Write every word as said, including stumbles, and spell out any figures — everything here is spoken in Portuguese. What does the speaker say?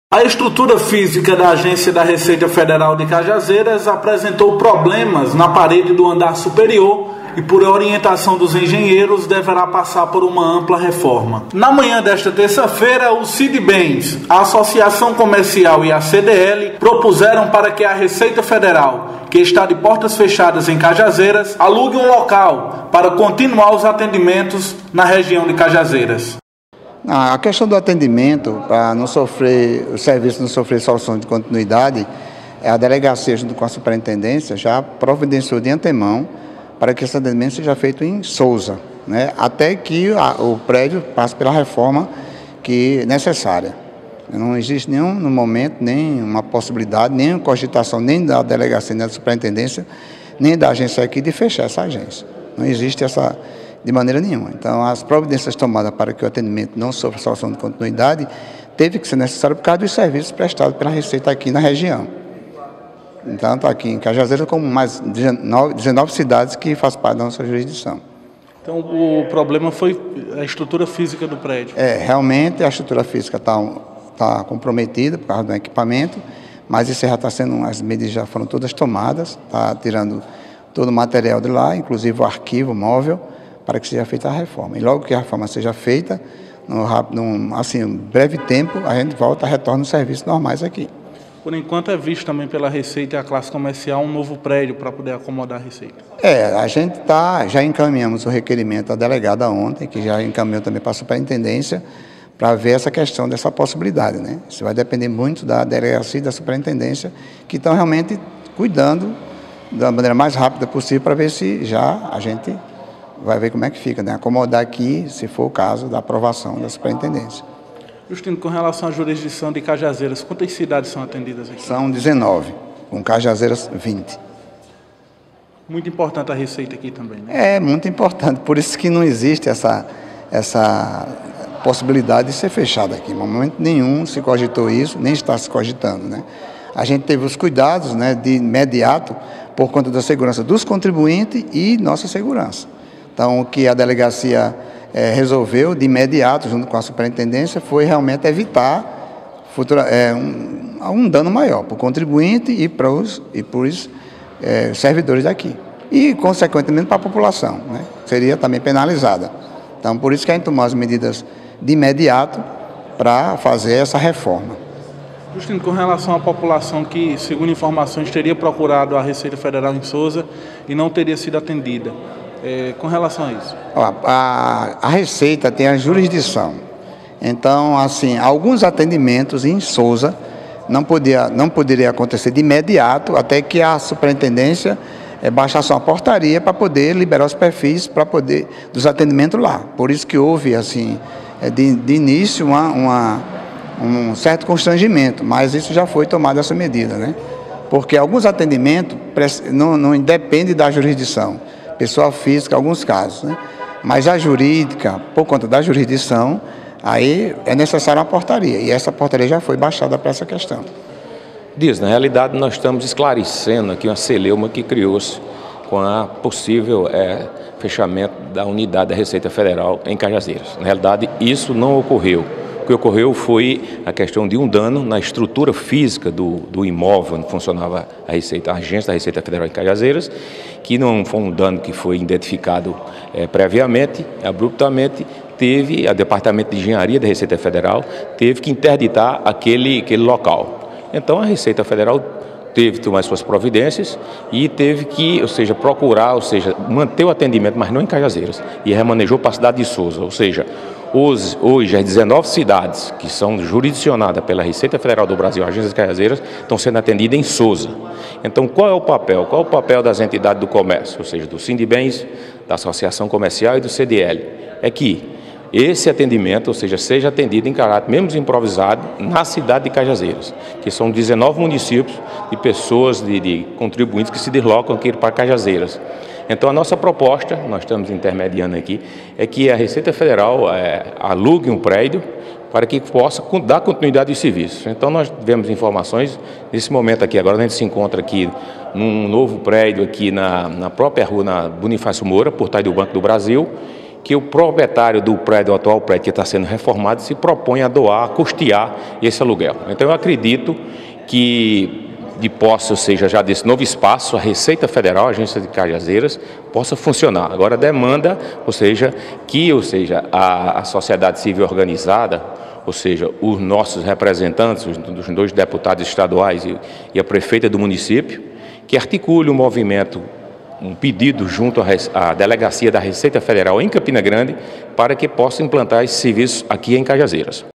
A estrutura física da Agência da Receita Federal de Cajazeiras apresentou problemas na parede do andar superior e, por orientação dos engenheiros, deverá passar por uma ampla reforma. Na manhã desta terça-feira, o Sidbens, a Associação Comercial e a C D L propuseram para que a Receita Federal, que está de portas fechadas em Cajazeiras, alugue um local para continuar os atendimentos na região de Cajazeiras. A questão do atendimento, para não sofrer, o serviço não sofrer solução de continuidade, a delegacia, junto com a superintendência, já providenciou de antemão para que esse atendimento seja feito em Souza, né, até que a, o prédio passe pela reforma que é necessária. Não existe nenhum, no momento, nem uma possibilidade, nem uma cogitação, nem da delegacia, nem da superintendência, nem da agência aqui de fechar essa agência. Não existe essa de maneira nenhuma. Então, as providências tomadas para que o atendimento não sofra solução de continuidade teve que ser necessário por causa dos serviços prestados pela Receita aqui na região. Então, está aqui em Cajazeiras como mais dezenove, dezenove cidades que fazem parte da nossa jurisdição. Então, o problema foi a estrutura física do prédio? É, realmente a estrutura física está tá comprometida por causa do equipamento, mas isso já está sendo, as medidas já foram todas tomadas, está tirando todo o material de lá, inclusive o arquivo móvel, para que seja feita a reforma. E logo que a reforma seja feita, no, num assim, breve tempo, a gente volta, retorna os serviços normais aqui. Por enquanto é visto também pela Receita e a classe comercial um novo prédio para poder acomodar a Receita. É, a gente tá, já encaminhamos o requerimento à delegada ontem, que já encaminhou também para a superintendência, para ver essa questão dessa possibilidade, né? Isso vai depender muito da delegacia e da superintendência, que estão realmente cuidando da maneira mais rápida possível para ver se já a gente vai ver como é que fica, né? Acomodar aqui, se for o caso, da aprovação da superintendência. Justino, com relação à jurisdição de Cajazeiras, quantas cidades são atendidas aqui? São dezenove, com Cajazeiras vinte. Muito importante a Receita aqui também, né? É, muito importante, por isso que não existe essa, essa possibilidade de ser fechada aqui. Em momento nenhum se cogitou isso, nem está se cogitando, né? A gente teve os cuidados, né, de imediato, por conta da segurança dos contribuintes e nossa segurança. Então, o que a delegacia é, resolveu de imediato, junto com a superintendência, foi realmente evitar futura, é, um, um dano maior para o contribuinte e para os, e para os é, servidores daqui. E, consequentemente, para a população, né? Seria também penalizada. Então, por isso que a gente tomou as medidas de imediato para fazer essa reforma. Justino, com relação à população que, segundo informações, teria procurado a Receita Federal em Souza e não teria sido atendida, é, com relação a isso? A, a, a Receita tem a jurisdição. Então, assim, alguns atendimentos em Souza não, podia, não poderia acontecer de imediato até que a superintendência é, baixasse uma portaria para poder liberar os perfis para poder dos atendimentos lá. Por isso que houve, assim, de, de início uma, uma, um certo constrangimento, mas isso já foi tomada essa medida, né? Porque alguns atendimentos não, não independem da jurisdição. Pessoa física, alguns casos, né? Mas a jurídica, por conta da jurisdição, aí é necessária uma portaria, e essa portaria já foi baixada para essa questão. Diz, na realidade, nós estamos esclarecendo aqui uma celeuma que criou-se com a possível é, fechamento da unidade da Receita Federal em Cajazeiras. Na realidade, isso não ocorreu. O que ocorreu foi a questão de um dano na estrutura física do, do imóvel onde funcionava a Receita, a agência da Receita Federal em Cajazeiras, que não foi um dano que foi identificado é, previamente, abruptamente, teve, o Departamento de Engenharia da Receita Federal teve que interditar aquele, aquele local. Então a Receita Federal teve que tomar suas providências e teve que, ou seja, procurar, ou seja, manter o atendimento, mas não em Cajazeiras, e remanejou para a cidade de Souza, ou seja, Hoje, hoje, as dezenove cidades que são jurisdicionadas pela Receita Federal do Brasil, agências de Cajazeiras, estão sendo atendidas em Souza. Então, qual é o papel? Qual é o papel das entidades do comércio, ou seja, do Sidbens, da Associação Comercial e do C D L? É que esse atendimento, ou seja, seja atendido em caráter mesmo improvisado na cidade de Cajazeiras, que são dezenove municípios de pessoas, de, de contribuintes que se deslocam aqui para Cajazeiras. Então, a nossa proposta, nós estamos intermediando aqui, é que a Receita Federal é, alugue um prédio para que possa dar continuidade aos serviços. Então, nós tivemos informações, nesse momento aqui, agora a gente se encontra aqui num novo prédio aqui na, na própria rua, na Bonifácio Moura, por trás do Banco do Brasil, que o proprietário do prédio, o atual prédio que está sendo reformado, se propõe a doar, a custear esse aluguel. Então eu acredito que, de posse, ou seja, já desse novo espaço, a Receita Federal, a Agência de Cajazeiras, possa funcionar. Agora demanda, ou seja, que ou seja, a, a sociedade civil organizada, ou seja, os nossos representantes, os, os dois deputados estaduais e, e a prefeita do município, que articule um movimento, um pedido junto à, à Delegacia da Receita Federal em Campina Grande, para que possa implantar esse serviço aqui em Cajazeiras.